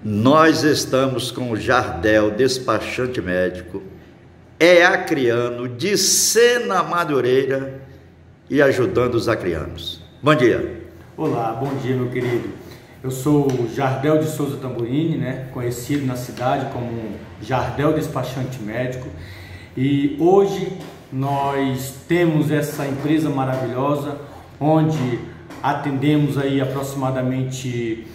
Nós estamos com o Jardel, despachante médico, acriano de Sena Madureira e ajudando os acrianos. Bom dia. Olá, bom dia, meu querido. Eu sou o Jardel de Souza Tamburini, conhecido na cidade como Jardel Despachante Médico. E hoje nós temos essa empresa maravilhosa, onde atendemos aí aproximadamente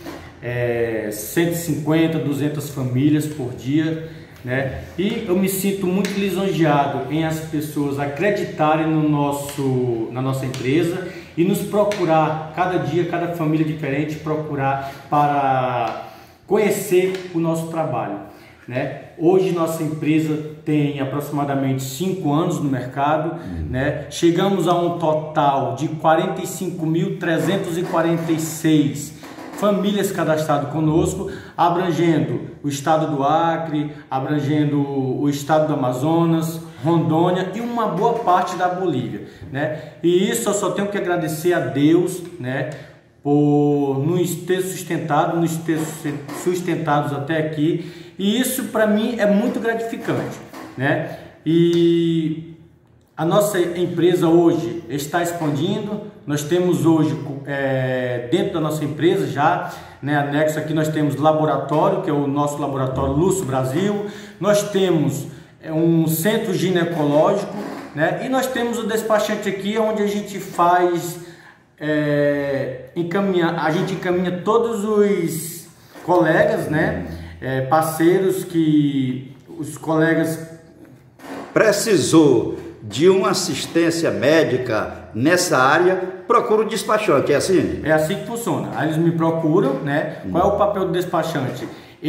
150, 200 famílias por dia, E eu me sinto muito lisonjeado em as pessoas acreditarem na nossa empresa e nos procurar, cada dia, cada família diferente, procurar para conhecer o nosso trabalho. Hoje nossa empresa tem aproximadamente 5 anos no mercado, Chegamos a um total de 45.346 famílias cadastradas conosco, abrangendo o estado do Acre, abrangendo o estado do Amazonas, Rondônia e uma boa parte da Bolívia, E isso eu só tenho que agradecer a Deus, por nos ter sustentados até aqui, e isso para mim é muito gratificante, E a nossa empresa hoje está expandindo. Nós temos hoje dentro da nossa empresa já, anexo aqui nós temos laboratório, que é o nosso laboratório Lúcio Brasil. Nós temos um centro ginecológico, E nós temos o despachante aqui, onde a gente faz a gente encaminha todos os colegas, parceiros que os colegas precisou de uma assistência médica nessa área, procura o despachante, é assim? É assim que funciona. Aí eles me procuram, Qual é o papel do despachante?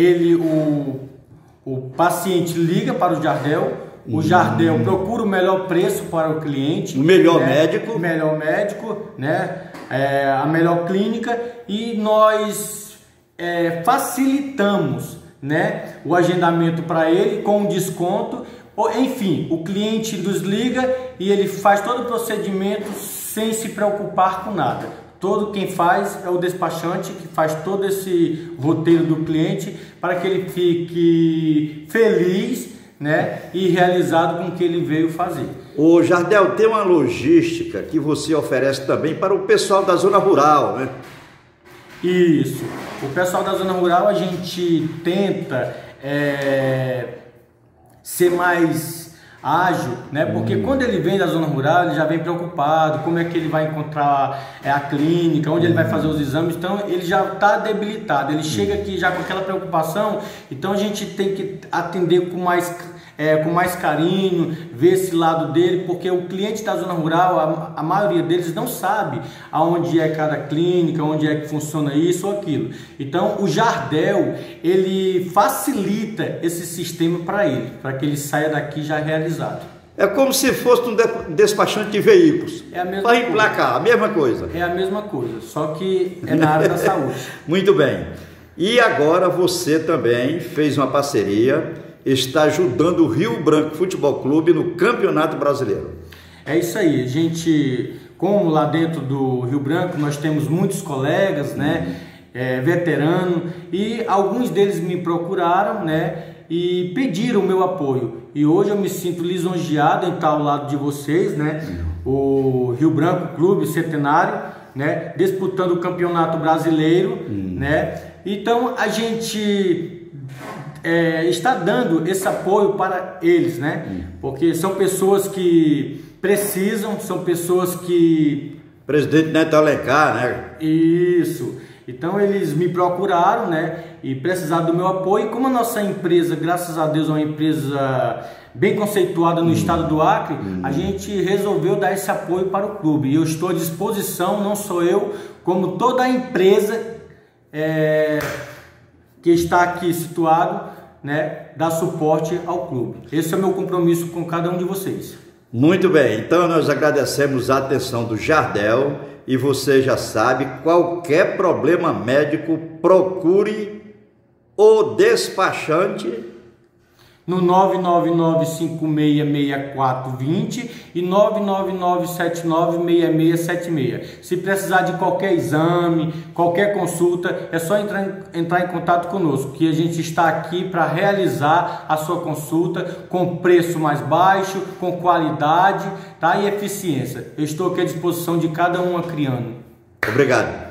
O paciente liga para o Jardel, o Jardel procura o melhor preço para o cliente, o melhor médico, a melhor clínica, e nós facilitamos, o agendamento para ele com desconto. Enfim, o cliente nos liga e ele faz todo o procedimento sem se preocupar com nada. Quem faz é o despachante, que faz todo esse roteiro do cliente para que ele fique feliz, e realizado com o que ele veio fazer. O Jardel, tem uma logística que você oferece também para o pessoal da zona rural, Isso. O pessoal da zona rural, a gente tenta ser mais ágil, Porque quando ele vem da zona rural, ele já vem preocupado, como é que ele vai encontrar a clínica, onde ele vai fazer os exames, então ele já está debilitado, ele chega aqui já com aquela preocupação, então a gente tem que atender com mais carinho, ver esse lado dele, porque o cliente da zona rural, a maioria deles não sabe aonde é cada clínica, onde é que funciona isso ou aquilo. Então o Jardel, ele facilita esse sistema para ele, para que ele saia daqui já realizado. É como se fosse um despachante de veículos. É a mesma para emplacar, a mesma coisa. É a mesma coisa, só que é na área da saúde. Muito bem. E agora você também fez uma parceria, está ajudando o Rio Branco Futebol Clube no Campeonato Brasileiro. É isso aí, como lá dentro do Rio Branco nós temos muitos colegas, veterano, e alguns deles me procuraram, e pediram o meu apoio. E hoje eu me sinto lisonjeado em estar ao lado de vocês, O Rio Branco Clube Centenário, disputando o Campeonato Brasileiro, Então a gente está dando esse apoio para eles, Porque são pessoas que precisam, são pessoas que... Presidente Neto Alencar, Isso. Então eles me procuraram, E precisaram do meu apoio. E como a nossa empresa, graças a Deus, é uma empresa bem conceituada no estado do Acre, a gente resolveu dar esse apoio para o clube. E eu estou à disposição, não só eu, como toda a empresa que está aqui situado, dar suporte ao clube. Esse é o meu compromisso com cada um de vocês. Muito bem, então nós agradecemos a atenção do Jardel, e você já sabe, qualquer problema médico, procure o despachante no 999566420 e 999796676. Se precisar de qualquer exame, qualquer consulta, é só entrar em contato conosco, que a gente está aqui para realizar a sua consulta com preço mais baixo, com qualidade, tá? E eficiência. Eu estou aqui à disposição de cada um acriano. Obrigado.